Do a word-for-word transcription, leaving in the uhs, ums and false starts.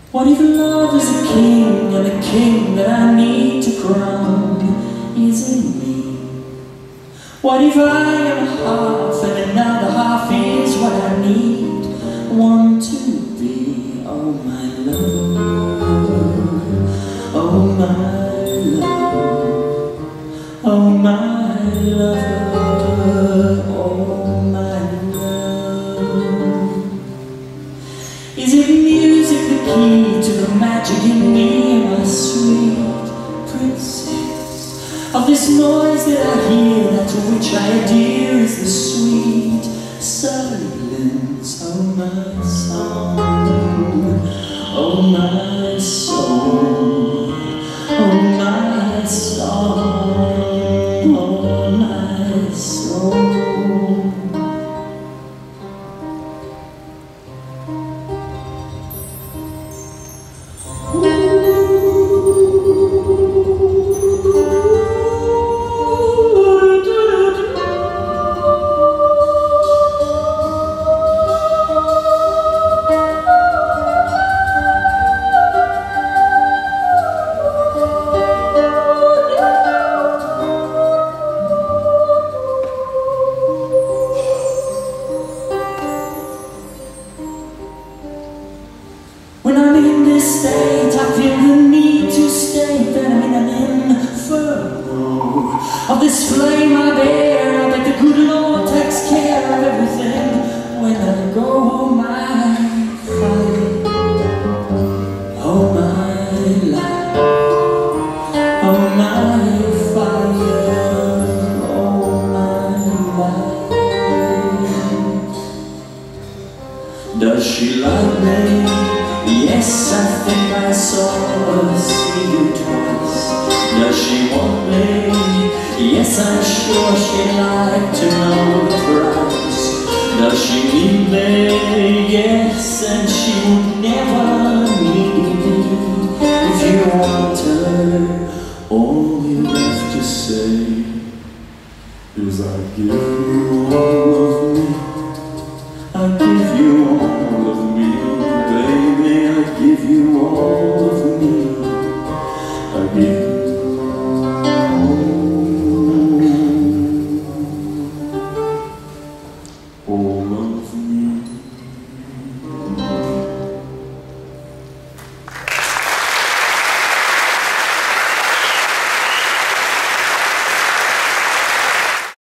What if love is a king, and the king that I need to crown is in me? What if I am half, and another half is what I need one to be? Oh my love, oh my love, oh my love, oh my love. Is it music the key to the magic in me, my sweet princess? Of this noise that I hear, that to which I adhere, is the sweet silence. Oh my song, oh my soul, oh my song, oh my soul. When I'm in this state, I feel the need to state that I'm in an inferno of this flame I bear. I bet the good Lord takes care of everything when I go. Oh my fire, oh my life, oh my fire, oh my life. Does she like me? Yes, I think I saw her see you twice. Does she want me? Yes, I'm sure she'd like to know the price. Does she need me? Yes, and she would never need me. If you want